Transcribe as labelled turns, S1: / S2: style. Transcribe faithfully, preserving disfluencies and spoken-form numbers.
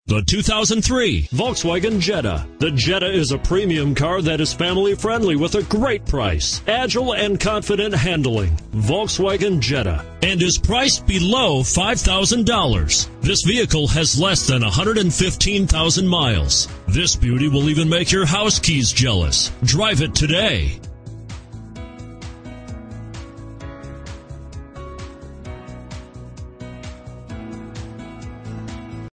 S1: The two thousand three Volkswagen Jetta. The Jetta is a premium car that is family-friendly with a great price, agile and confident handling. Volkswagen Jetta, and is priced below five thousand dollars. This vehicle has less than one hundred fifteen thousand miles. This beauty will even make your house keys jealous. Drive it today.